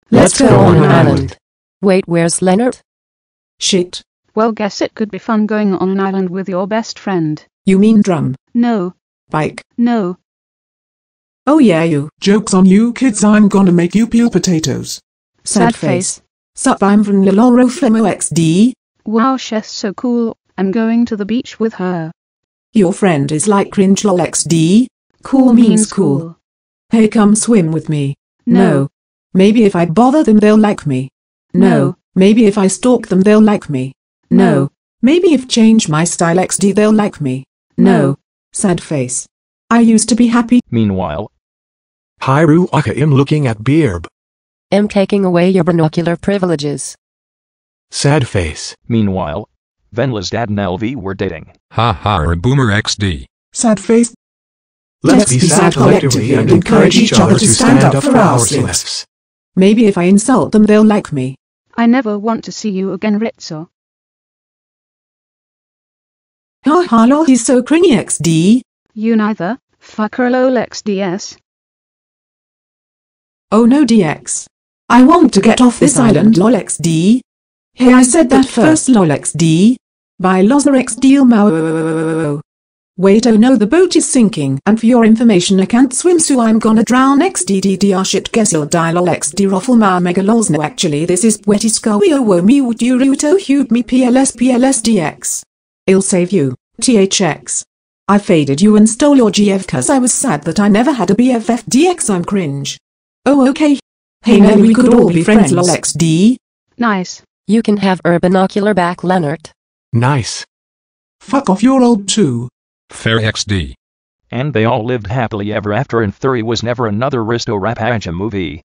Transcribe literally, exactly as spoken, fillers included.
Let's go on an island. Wait, where's Leonard? Shit. Well, guess it could be fun going on an island with your best friend. You mean drum? No. Bike? No. Oh yeah, you. Joke's on you kids, I'm gonna make you peel potatoes. Sad face. Sup, I'm from Loloro Flemo X D. Wow, she's so cool. I'm going to the beach with her. Your friend is like cringe lol X D. Cool means cool. Hey, come swim with me. No. Maybe if I bother them they'll like me. No. Maybe if I stalk them they'll like me. No. Maybe if change my style X D they'll like me. No. Sad face. I used to be happy. Meanwhile, Hiru Aka am looking at Beerb. I'm taking away your binocular privileges. Sad face. meanwhile, Venla's dad and L V were dating. Ha ha, or Boomer X D. Sad face. Let's be sad collectively and encourage each other to stand up for ourselves. Maybe if I insult them they'll like me. I never want to see you again, Ritzo. Ha ha lol, he's so cringy X D. You neither. Fucker lol X D S. Oh no D X. I want to get off this island lol X D. Hey, I said that first lol X D. By loser X D Mao. Wait, oh no, the boat is sinking, and for your information I can't swim, so I'm gonna drown. X D D D R shit, guess you'll die lol X D ruffle ma mega lols. No, actually this is wetty scowy oh wo me would you ruto hute me P L S P L S D X. I'll save you, T H X. I faded you and stole your G F cause I was sad that I never had a B F F D X, I'm cringe. Oh okay. Hey no, we could all be friends lol X D. Nice. You can have her binocular back, Leonard. Nice. Fuck off, you're old too. Fair X D. And they all lived happily ever after, and Thuri was never another Risto Rapaja movie.